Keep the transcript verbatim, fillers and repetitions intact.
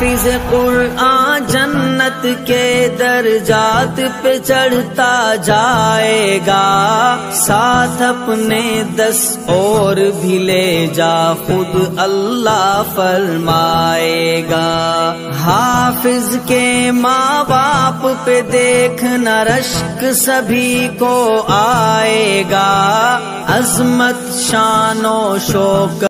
हाफिज कुरान जन्नत के दर्जात पे चढ़ता जाएगा, साथ अपने दस और भी ले जा खुद अल्लाह फरमाएगा। हाफिज के माँ बाप पे देखना रश्क सभी को आएगा, अज़मत शानो शौकत